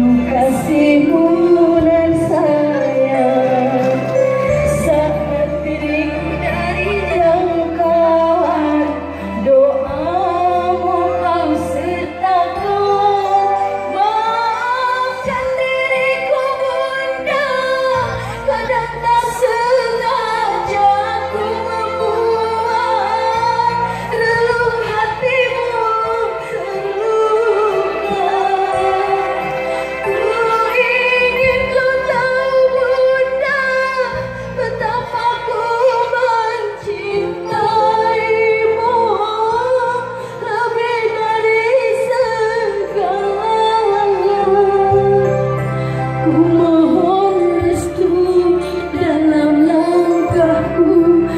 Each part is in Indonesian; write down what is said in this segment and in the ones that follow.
kasihmu dan sayang, saat diriku dari jangkauan doamu kau sertakan. Maafkan diriku bunda, kadang tak sengaja ku membuat relung hatimu terluka. Ku ingin kau tahu bunda, betapa ku mencintaimu lebih dari segalanya. Ku mohon restu dalam langkahku,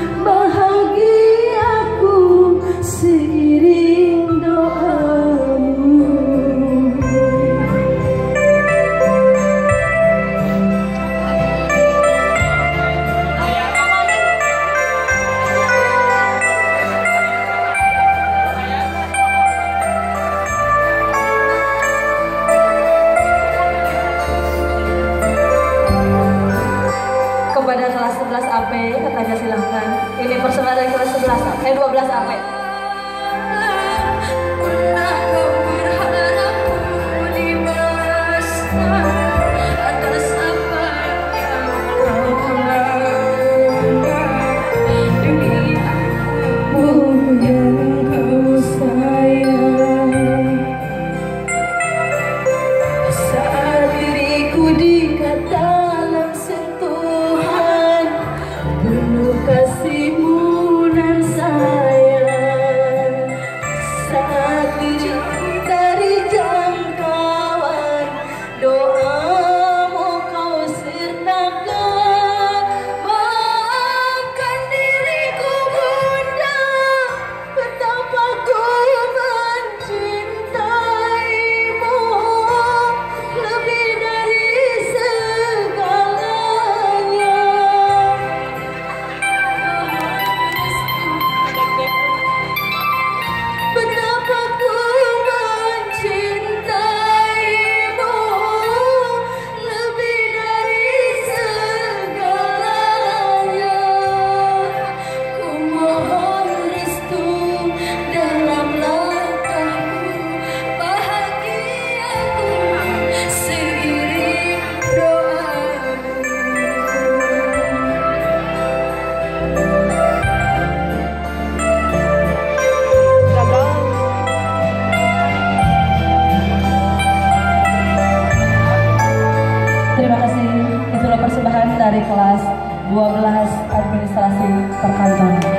bahagiaku seiring doamu. Kepada kelas 11 AP katanya silahkan. Ini persembahan dari kelas 11 12 AP. Pernah kau berharap ku dibebaskan atas apa yang kau lakukan demi aku yang kau sayang. Saat diriku dikata penuh kasihmu dan sayang, saat dijauh dari jangkauan doamu kau sertakan. Maafkan diriku bunda, betapa ku mencintaimu lebih dari segalanya. Betapa ku mencintaimu lebih dari segalanya. Ku mohon restu dalam langkahku, bahagiaku seiring doamu. Terima kasih, itulah persembahan dari kelas 12 administrasi perkantoran.